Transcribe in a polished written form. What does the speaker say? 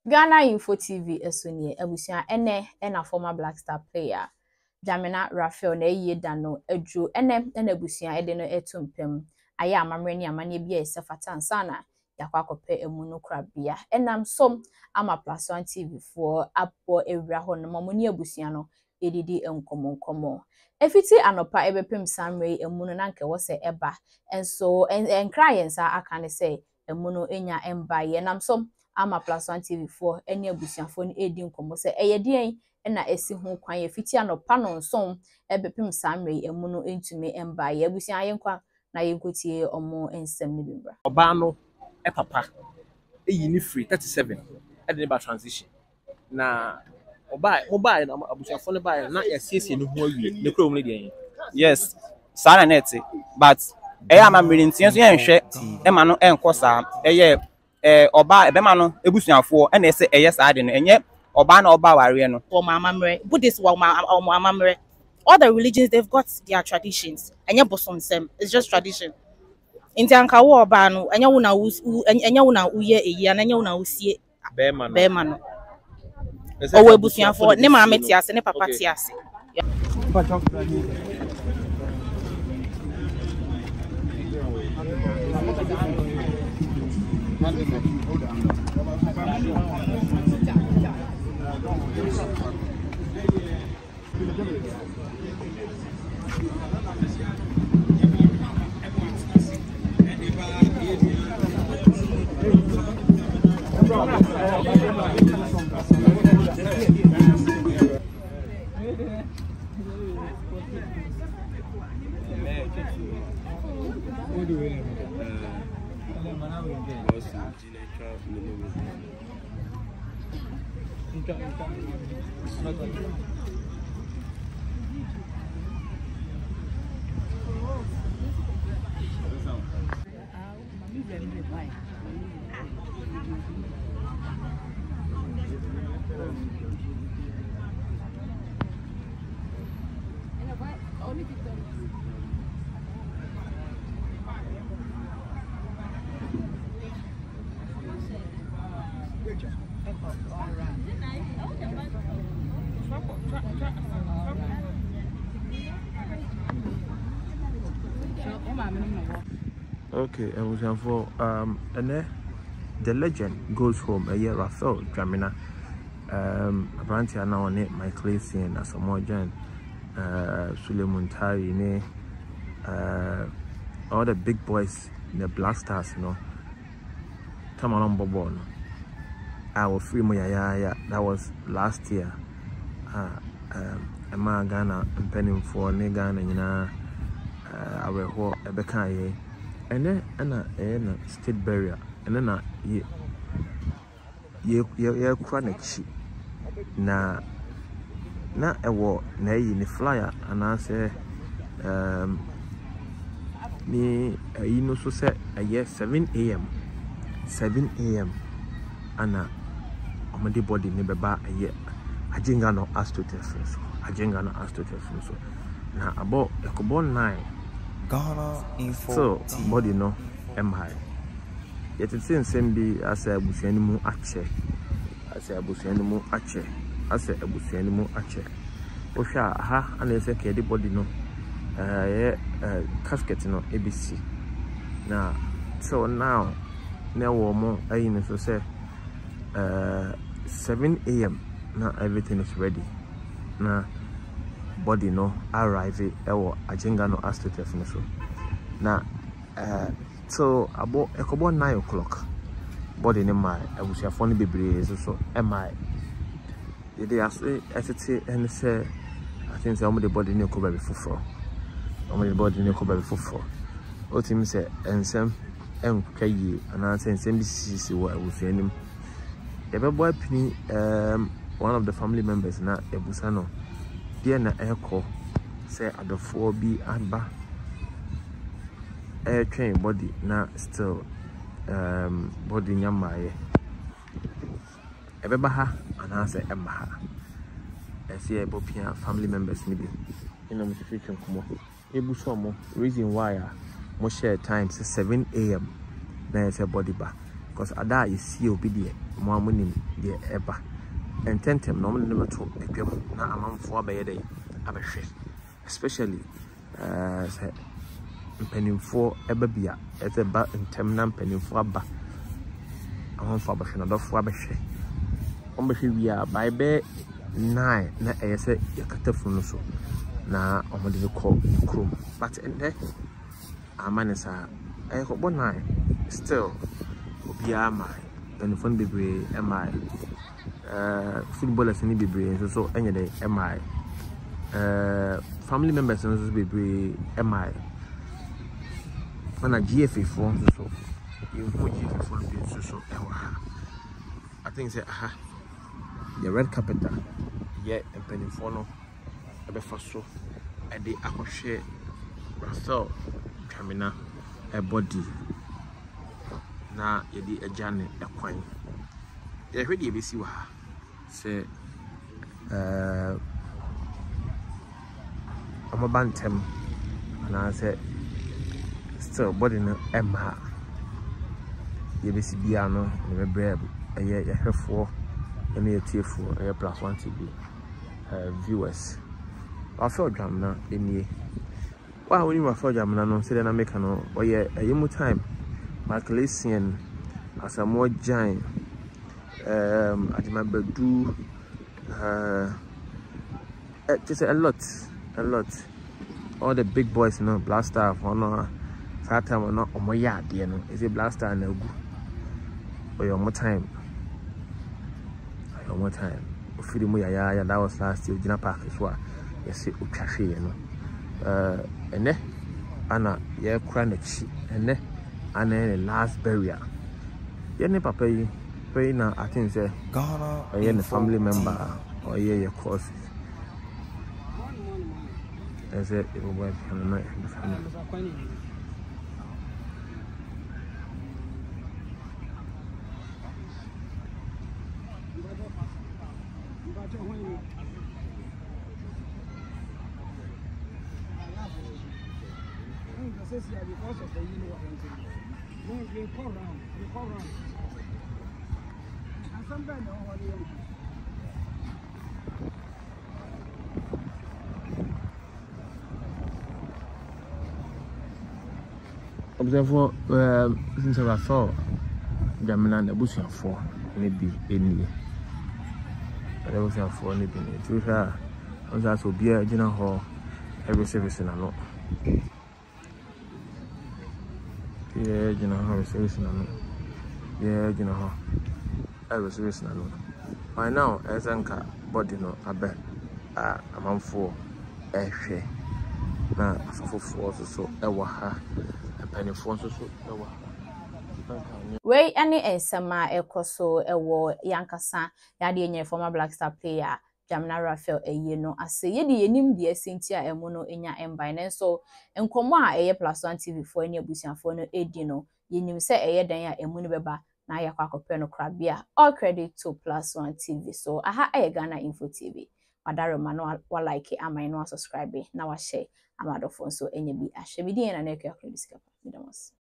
Ghana Info TV esonye abusia ene na former Black Star player Dwamena Raphael na eyi dano adwo ene abusia ede no etumpem aye amamre ni amane bia esefata nsana yakwakope emu no krabia enam som ama Plus 1 TV for apo ewra ho no momoni abusia no edidi enkomonkomo efiti anopa ebepem samre emu no nanke wo se eba enso enkra yensa aka ne se emu no enya emba ye nam som ama Plus 1 TV4 eni abusiafo ni edi nkomo se eyedien na esi ho kwan efiti anopa no nson ebepem samre emu no entumi emba ye abusia yenkwa na yenkotie omo ensem ni bimbra oba no papa eyi ni free 37 ede ba transition na oba na abusiafo ne ba na yasiesie no ho awie ne krom ne de yes sana net but amamre ntia so yenhwe ema no enko sa oba ebema no ebusuafo na ese saa de no enye oba na oba ware no amamre Buddhist amamre all the religions they've got their traditions enye bosonsem it's just tradition inti anka wo oba no enye wo na uye eyi na enye wo na usie be ma no owo ebusuafo ne ma ameti ase ne papa ti ase Okay, and for and the legend goes home a year Raphael Dwamena Abrantia now on it my Clayson as a more Jan Suleiman Tari ne all the big boys in the Black Stars, you know. Tamalon Bobon. I was free yeah, that was last year. Emma Ghana and penning for Ghana, you know, I will a becaye. And then a state barrier, and then ye chronic sheep. Na a war, nay in the flyer, and I say, me, you know, so said a year 7 a.m. 7 a.m. Anna, on the body, never bar a year. I jingle no astroturf, I jingle no astroturf. So now about a cobon 9. Ghana Info so body no high. Yet it seems same be as a bushanimu ache. As a bushanimu ache. As a bushanimu ache. Osha ha and they say the body no casket no ABC. Now so now more I so say 7 a.m. now everything is ready. Now body no arrive ewo ajinga no astroturf no so na so about 9 o'clock body ne my abusiafo no bebre so my they are so and say I think say the body ne ko ba before the body ne ko ba before o tim say ensem enkwa yi ana say ensem bi sisi wo abusianim e be boy pini one of the family members na ebusa no dear na echo say at the 4B adba air train body na still body nyamaye ebeba ha and say emma I see a family members maybe in a situation come ebu so reason why mo share time say 7 a.m. na say body ba because ada you see obedient mo amonim de eba ententem no mo ne beto adwam na amanfo abaye dey abehwe especially say mpanimfo eba bia eze ba ntem na mpanimfo aba amanfo abehwe na dofo abehwe ombehwe bia baibe 9 na eyese yakatafu no so na omode ko krom but ende amanesa ayekobɔ 9 still obia mai mpanimfo bebre mai footballers ni bebre so enye dey mai family members no so bebre mai mana GFA for so you go GFA for be so I think say the red carpet yeah mpanimfo no ebefa so e dey akohwe Raphael Dwamena a body na yedi ajane ekwan ye hwede e besi wa se amabantem na se still body no emma ye besi bia no ne bebre ye hwefo ene yetiefo ye +1 TV viewers Raphael Dwamena enie wow when you Raphael Dwamena no say na make no oye ayimu time Maclesian as a more giant Adimabadu just a lot all the big boys, you know, Blaster for no that time or not on my yard, you know, is it Blaster and Ogu or your more time feeding me that was last year Jina Park is what you see Ukashi, you know, and then Anna yeah cranach and then and then the last burial yeah ne papa yi pray na I think say Ghana or yeah the family member or yeah your course as it will work on the night the family because of the you call round. And sometimes observe since I saw Dwamena na busuafo maybe any I was for maybe to her on that will be a general hall every service in a lot. Yeah, you know how serious na no. Yeah, you know how I was serious na no. By now, as anka body no abe amanfo ehwe na afofo so ewa ha epanifo so ewa we any ensema ekoso ewo yankasa yade enye former Black Star player Dwamena Raphael eye no ase yedi yenim de asenti a emo no enya emban nenso enkomo a eye +1 TV fo ene abusiafo no edi no yenim se eye dan a emu no beba na yakwa akopɛ no krabia all credit to +1 TV so aha eye Ghana Info TV wadarema no wa like amai no subscribe na wa share amadofo so enya bi ahwe bi din na na ekwa credit skapa midamos